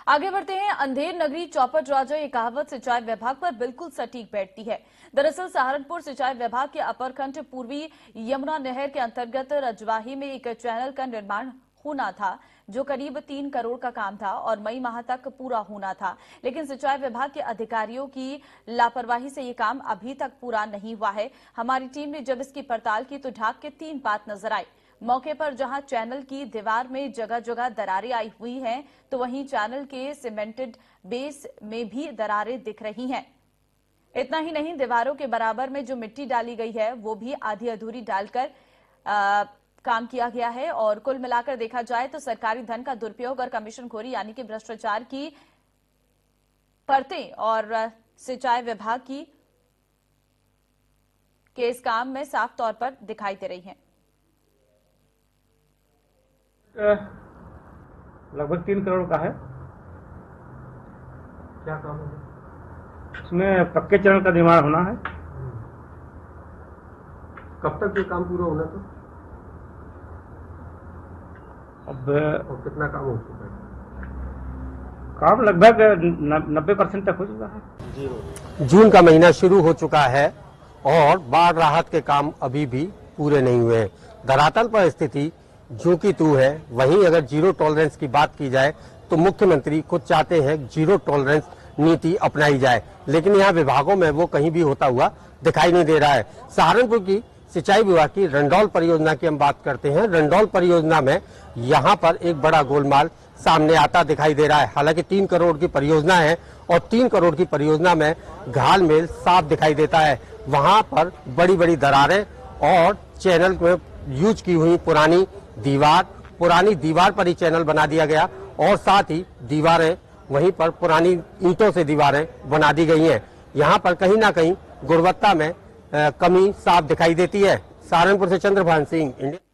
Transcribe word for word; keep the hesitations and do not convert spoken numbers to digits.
आगे बढ़ते हैं। अंधेर नगरी चौपट राजा ये कहावत सिंचाई विभाग पर बिल्कुल सटीक बैठती है। दरअसल सहारनपुर सिंचाई विभाग के अपर खंड पूर्वी यमुना नहर के अंतर्गत रजवाही में एक चैनल का निर्माण होना था, जो करीब तीन करोड़ का काम था और मई माह तक पूरा होना था। लेकिन सिंचाई विभाग के अधिकारियों की लापरवाही से ये काम अभी तक पूरा नहीं हुआ है। हमारी टीम ने जब इसकी पड़ताल की तो ढाक के तीन बात नजर आई। मौके पर जहां चैनल की दीवार में जगह जगह दरारें आई हुई हैं, तो वहीं चैनल के सीमेंटेड बेस में भी दरारें दिख रही हैं। इतना ही नहीं, दीवारों के बराबर में जो मिट्टी डाली गई है वो भी आधी अधूरी डालकर आ, काम किया गया है। और कुल मिलाकर देखा जाए तो सरकारी धन का दुरुपयोग और कमीशनखोरी यानी कि भ्रष्टाचार की परतें और सिंचाई विभाग की के इस काम में साफ तौर पर दिखाई दे रही हैं। लगभग तीन करोड़ का है। क्या काम है? उसमें पक्के चैनल का निर्माण होना है। कब तक ये काम पूरा होना था? अब और कितना काम हो चुका है? काम लगभग नब्बे परसेंट तक हो चुका है। जून का महीना शुरू हो चुका है और बाढ़ राहत के काम अभी भी पूरे नहीं हुए हैं। धरातल पर स्थिति जो की तू है। वहीं अगर जीरो टॉलरेंस की बात की जाए तो मुख्यमंत्री खुद चाहते हैं जीरो टॉलरेंस नीति अपनाई जाए, लेकिन यहाँ विभागों में वो कहीं भी होता हुआ दिखाई नहीं दे रहा है। सहारनपुर की सिंचाई विभाग की रंडौल परियोजना की हम बात करते हैं। रंडौल परियोजना में यहाँ पर एक बड़ा गोलमाल सामने आता दिखाई दे रहा है। हालांकि तीन करोड़ की परियोजना है और तीन करोड़ की परियोजना में घालमेल साफ दिखाई देता है। वहां पर बड़ी बड़ी दरारें और चैनल में यूज की हुई पुरानी दीवार पुरानी दीवार पर ही चैनल बना दिया गया और साथ ही दीवारें वहीं पर पुरानी ईंटों से दीवारें बना दी गई हैं। यहाँ पर कहीं ना कहीं गुणवत्ता में कमी साफ दिखाई देती है। सहारनपुर से चंद्रभान सिंह, इंडिया।